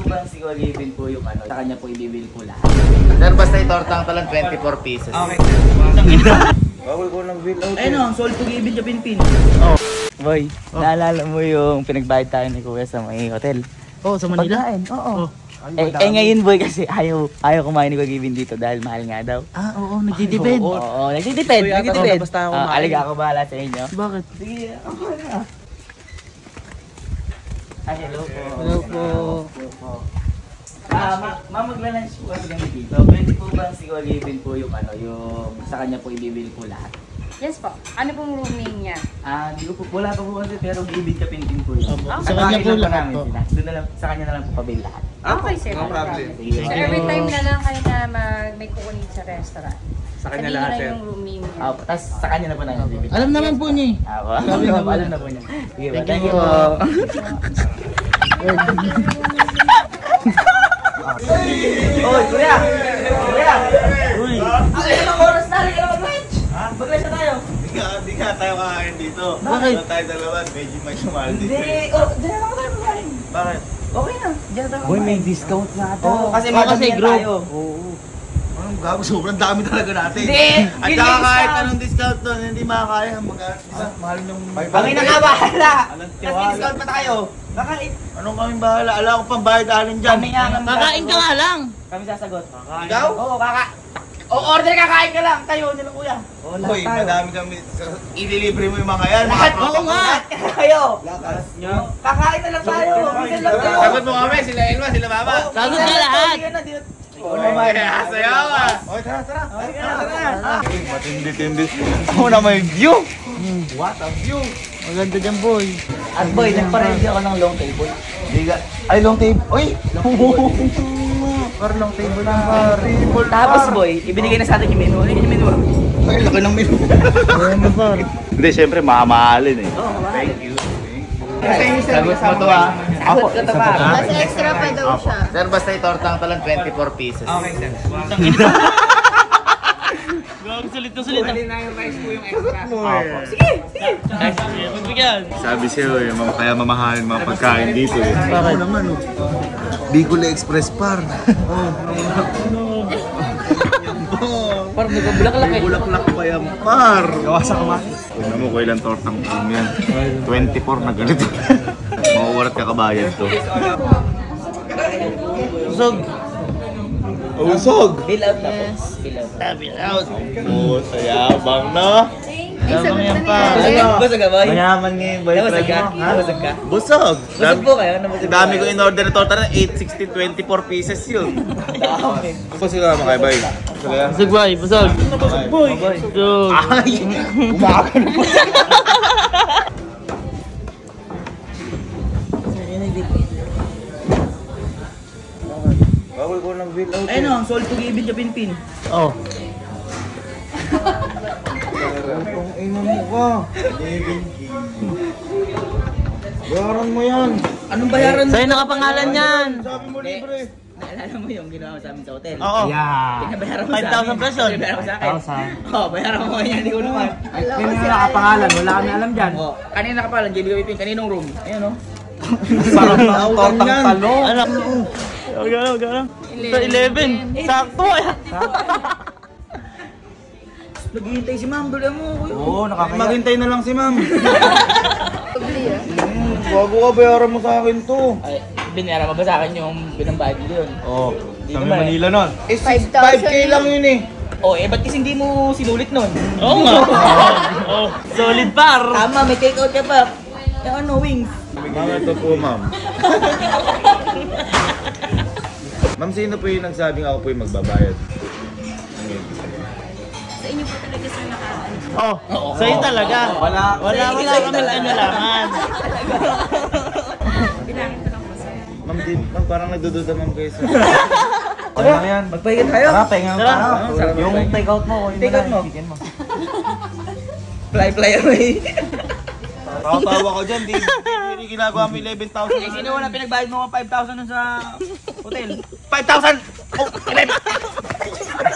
ba si Olivin po yung ano, sa kanya po ibibili ko lahat. Sir, basta itortang talan 24 pieces. Okay. Bawal ko ng bill out. Ayun o, sold to Gibin sa Pinpin. Oh. Boy, naalala mo yung pinagbayad tayo ni Kuya sa may hotel? Oh, sa Manila? Pagkain, oo. Ngayon boy kasi ayaw kumain ni Kuya Gibin dito dahil mahal nga daw. Ah, oo, nagdidepend. Oo, nagdidepend. Basta ako kumain. Aliga ako bahala sa inyo. Bakit? Sige, ako na. Ay, hello po. Hello po. Magla-lunch po kasi kami dito. Pwede po ba si Olivin po yung ano, yung sa kanya po ibibili ko lahat? Yes po. Ano pong room name niya? Hindi ko po, wala pa po kasi pero Gibin ka Pinpin po yun. Sa kanya po lahat po. Doon na lang, sa kanya na lang po pabili lahat. Okay, sir. No problem. So every time na lang kayo na may kukunin sa restaurant. Sa kanya sabihin lahat, na sir. yung room name niya. Tapos sa kanya na po namin bibili. Alam naman po niya eh. Alam na po niya. Sige ba? Thank you po. Oy, kuya! Kuya! Uy! Ilang oras na? Ilang lunch? Mag-lunch na tayo. Hindi ka tayo kakain dito. Bakit? Dito tayo dalawa, medyo may sumali dito. Hindi, diyan lang tayo kumain. Bakit? Okay na, diyan tayo Boy, may kumain. discount nga to. Oo, kasi Oo, madami kasi yan group. tayo. Anong gago? Sobrang dami talaga natin. Hindi! At Yun saka yung kahit discount. anong discount doon, hindi makakaya. Mahal yung... Kami na nga bahala! Alam, Kasi tiwala. discount pa tayo. Kakain. Anong kaming bahala? Alam ko pang bayad alin dyan. Kami nga kami Kakain ka nga lang. Kami sasagot. Ikaw? Oo, order kakain ka lang. Tayo nila kuya. Uy, madami kami. Ililibre mo yung mga yan. Lahat Mga oo tropa nga. mo. Kayo. Lakas. Kakain na lang tayo. Minsan lang tayo. Sagot mo kami, sila Elma, sila Mama. Sagot niya lahat. Sayaw ka. Oy, tara, tara. Tara. Matindi-tindi. Ako na may view. What a view. Maganda dyan boy. At boy, nagpa-ready ako ng long table. Ay, long tape. Uy! Par long table lang par. Tapos boy, ibinigay na sa atin yung menu. Ano yung menu? Ay, laki ng menu. Ano par? Hindi, syempre, mamahalin eh. Thank you. Sagot mo to ah. Sagot ko to pa. Mas extra pa daw siya. Sir, basta itortang talan 24 pieces. Okay, sir. Gawag sulit na sulit. Sige. Magbigyan. Sabi siya eh, kaya mamahalin mga pagkain dito eh. Bakit? Bicol Express par. Par, nagabulaklak eh. Bulaklak pa yan par. Gawa sa kamatis. Tignan mo ko ilang tortang pang yan. 24 na ganito. Mauurat ka kabayan to. Usog. Usog! Fill out na po. Fill out. Bill out. Oh, sayabang na. Tama yan pa. Busog ka boy? Mayaman nga yung boyfriend mo. Ha? Busog ka? Busog! Busog po kayo? Nabusog Dami ko in-order na torta na 8, 16, 24 pieces yun. Busog ka naman kay Bay. Busog boy, busog. Busog boy. Busog. Ay! Umakan na po. Bawal ko ng bill out. Ayun o, sold to Gibin sa Pinpin. Oh. Ang ina mo ka. Bayaran mo yan. Anong bayaran? Sa'yo nakapangalan yan. Sabi mo libre. Naalala mo yung ginawa mo sa amin sa hotel? Oo. Yeah. Pinabayaran mo sa 5,000 plus yun. Pinabayaran mo sa akin. 1,000. Oo, bayaran mo yan. Hindi ko naman. May mga nakapangalan. Wala kami alam dyan. Oo. Kanina ka pala, JB Pipin. Kaninong room? Ayun o. Parang tortang talo. Ano? Huwag ka lang. Ito 11. Sakto eh. Naghihintay si ma'am. Dula mo. Oo, nakakaya. Maghintay na lang si ma'am. Bago ka, bayaran mo sa akin to. Ay, binayaran mo ba sa akin yung binambayad mo yun? Oo. Di Sa naman eh. Manila nun. Eh, 5,000 5K lang yun eh. Oh, ba't kasi hindi mo sinulit nun? Oo nga. Oh, solid par. Tama, may take out ka pa. Yung ano, wings. Ma'am, ito po ma'am. Ma'am, sino po yung nagsabing ako po yung magbabayad? Sa inyo po talaga sir nakaano. Oh, sa'yo talaga. Wala. Wala kami nalaman. Bilangin ko lang po sir. Ma'am, ma'am, parang nagdududa ma'am kayo sa... Ano na yan? Magpahinga tayo. Tara, pahinga Tara. ka. Yung take out mo. Take out mo. Chicken mo. Fly away. Tawa ko dyan, di ginagawa mo 11,000. Eh, sino wala pinagbayad mo 5,000 nun sa hotel? 5,000! Oh, 11!